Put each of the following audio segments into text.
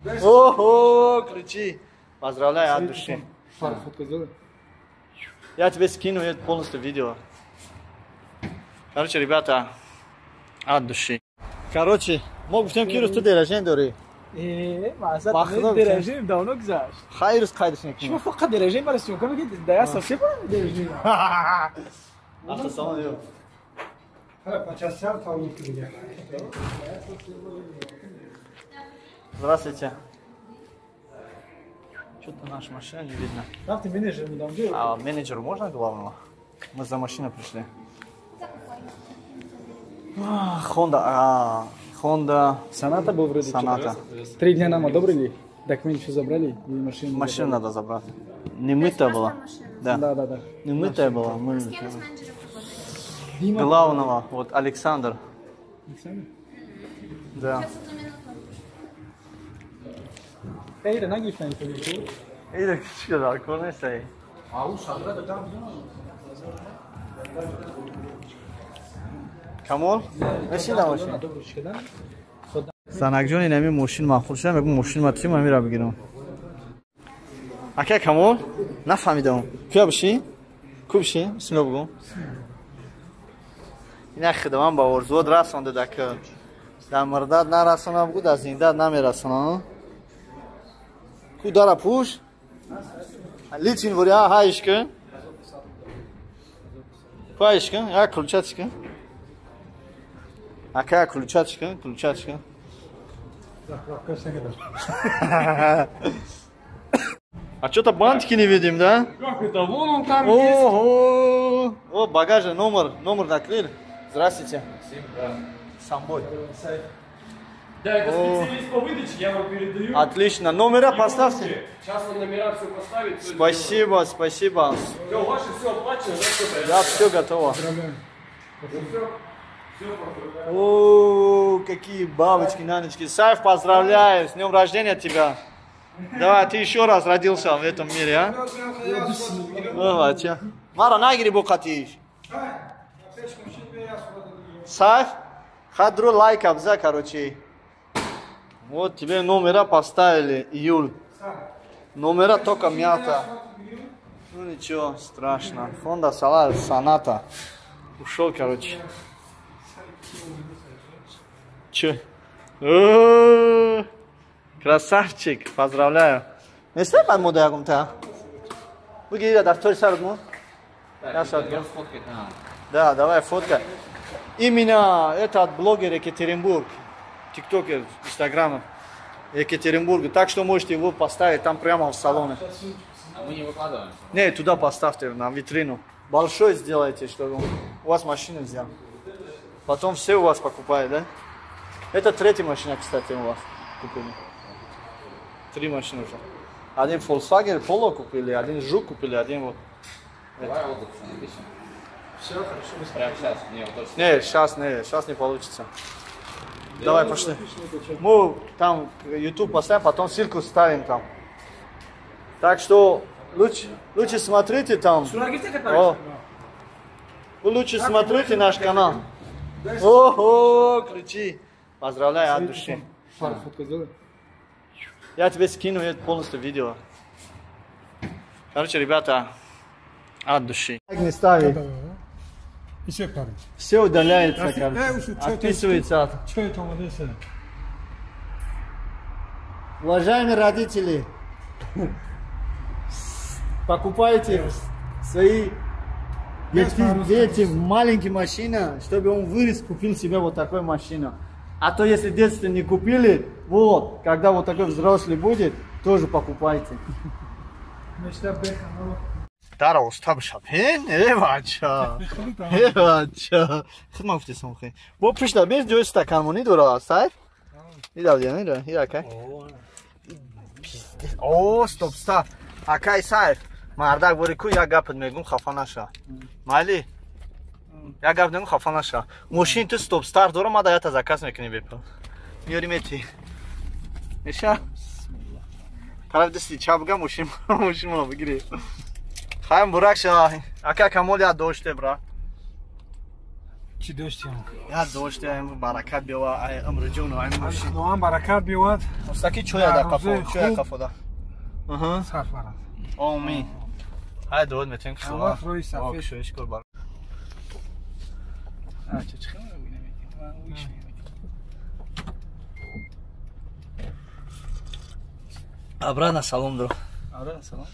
Ого, ключи. Поздравляю от души. Фотку сделай. Я тебе скину полностью видео. Короче, ребята, от души. Короче, мог всем кирус ты дережен дори. مثلا درجه داونو گذشت خیلی روز قیدش نکنیم شما فقط درجه برسیم که میگید ده اساسی با درجه Asta samo dio. Здравствуйте. Что-то наша машина не видно. Там ты менеджер не дам делать. А менеджеру можно главного? Мы за машиной пришли. Honda. Honda. Соната был вроде. Соната. 3 дня нам одобрили. Документ все забрали и машину. Машину надо забрать. Не мытая была. Да. Да. Не мытая была. Мы... Дима. Главного. Вот Александр. Александр? Да. Hayır, ne giysen tabii. İyi de küçük kadar. Neyse. Камол? Машина машина. Санакҷон инами мошин махфул шуда мегӯ мошин матри ма мера бигирам. Ака Камол? Нафаҳмидам. Куя биши? Ку биши? Бисмилла бигӯ. Ина хидман ба орзуот расонда дака. Дар мурдат нарасона бугу, дар зиндат намерасона. Ку дара пуш? Личин вуря хаишка. Хаишка? Я ключачка. Ака ключачка. А что-то бантики не видим, да? Как это? Вон он там есть. Ого! О, багажный номер наклеили. Здравствуйте. С собой. Да, это специалист по выдаче, я вам передаю. Отлично. Номера поставьте. Сейчас он номера все поставит. Спасибо. Все, ваше все оплачено, да, Да, все готово. Все. О, какие бабочки, нанечки. Сайф, поздравляю. С днем рождения тебя. Давай, ты еще раз родился в этом мире, а? Давайте. Мара, нагири бокатиш. Сайф, хадру лайк абза, короче. Вот тебе номера поставили, июль. Номера только мята. Ну ничего, страшно. Honda Соната. Ушел, короче. Че? Красавчик, поздравляю. Не стой под модагом-то. Выгири, доктор Саргу. Да, давай фотка. Именно этот блогер Екатеринбург, тиктокер, инстаграм Екатеринбурга. Так что можете его поставить там прямо в салоне. А мы не выкладываем? Не, туда поставьте, на витрину. Большой сделайте, чтобы у вас машину взял. Потом все у вас покупают, да? Это третья машина, кстати, у вас купили. 3 машины уже. Один Volkswagen Polo купили, один Жук купили, один вот. Давай отзыв напишем. Все, хорошо. Прямо сейчас. Не, сейчас не получится. Давай, пошли. Мы там YouTube поставим, потом ссылку ставим там. Так что лучше смотрите там. О, вы лучше смотрите наш канал. Ого, ключи. Поздравляю от души. Фотку сделай. Я тебе скину полностью видео. Короче, ребята, от души. Лайк не ставить. Все удаляется, короче. Отписывается. Что это у вас? Уважаемые родители, покупайте свои детям маленькие машины, чтобы он вырос, купил себе вот такую машину. А то если в детстве не купили, вот, когда вот такой взрослый будет, тоже покупайте. Дара устав шапен, бача. Бача. Хма уфти сумхи. Бо пришла без дёй стакан мони дора, сайф? Ида дия, ида, ида. О, стоп. Акай сайф. Мардак бори ку як гап мегум хафа наша. Майли. Як гап мегум хафа наша. Машин ту стоп стар дора ма да ята заказ мекунӣ бепа. Миёрим эти. Эша. Тараб дасти чапга машин ма бигири. Хайм бурак ша. Ака Камол я доште, брат. چی داشتیم؟ یا داشتیم برکت بیاور ای امر جون و ای ماشین دوام برکت بیاد مستکی چویا در کفو چویا کفو دا صرف برد آمین های دود میتونیم که اما روی صفحه شویش کر بر چه خیلی رو بینم обратно салон друг обратно салон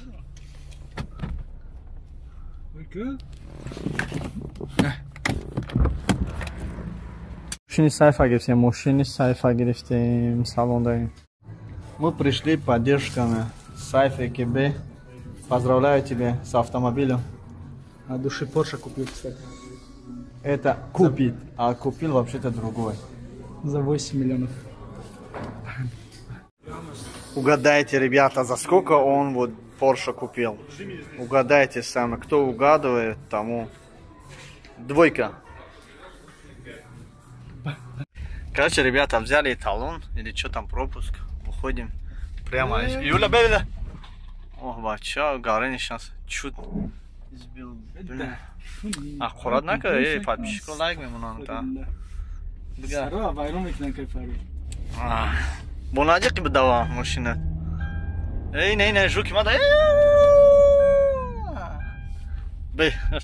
машини сайфа гирифтем машини сайфа гирифтем салон дорим мы пришли поддержками сайфа КБ поздравляю тебя с автомобилем от души Porsche купил, кстати. Это купит, а купил вообще-то другой. За 8 миллионов. Угадайте, ребята, за сколько он вот Porsche купил. Угадайте сами. Кто угадывает, тому двойка. Короче, ребята, взяли талон или что там, пропуск. Выходим прямо. Юля, беда. Ох, бача, говори сейчас. Чуть сбил. Блин. Аккуратно, подписчику лайк мемонан там. Сара, байрам میکنن که فرو. بوناجی که بدوا ماشینت. ای نه نه جو کی ما ده. به